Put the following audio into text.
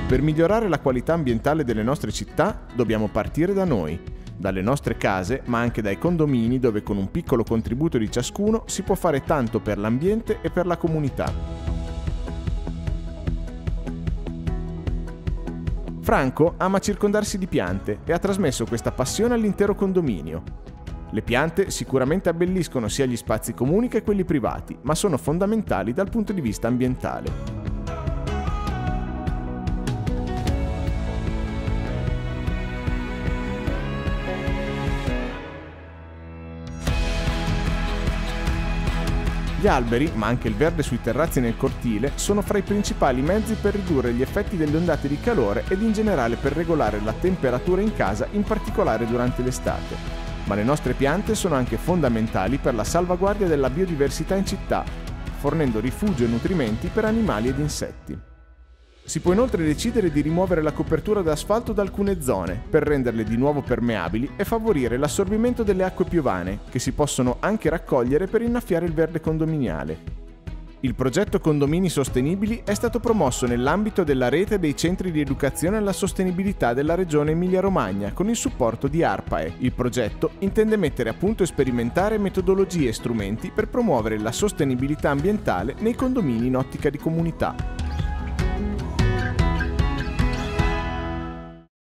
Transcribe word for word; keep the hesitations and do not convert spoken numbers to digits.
Per migliorare la qualità ambientale delle nostre città dobbiamo partire da noi, dalle nostre case, ma anche dai condomini dove con un piccolo contributo di ciascuno si può fare tanto per l'ambiente e per la comunità. Franco ama circondarsi di piante e ha trasmesso questa passione all'intero condominio. Le piante sicuramente abbelliscono sia gli spazi comuni che quelli privati, ma sono fondamentali dal punto di vista ambientale. Gli alberi, ma anche il verde sui terrazzi e nel cortile, sono fra i principali mezzi per ridurre gli effetti delle ondate di calore ed in generale per regolare la temperatura in casa, in particolare durante l'estate. Ma le nostre piante sono anche fondamentali per la salvaguardia della biodiversità in città, fornendo rifugio e nutrimenti per animali ed insetti. Si può inoltre decidere di rimuovere la copertura d'asfalto da alcune zone per renderle di nuovo permeabili e favorire l'assorbimento delle acque piovane, che si possono anche raccogliere per innaffiare il verde condominiale. Il progetto Condomini Sostenibili è stato promosso nell'ambito della rete dei centri di educazione alla sostenibilità della regione Emilia-Romagna con il supporto di ARPAE. Il progetto intende mettere a punto e sperimentare metodologie e strumenti per promuovere la sostenibilità ambientale nei condomini in ottica di comunità.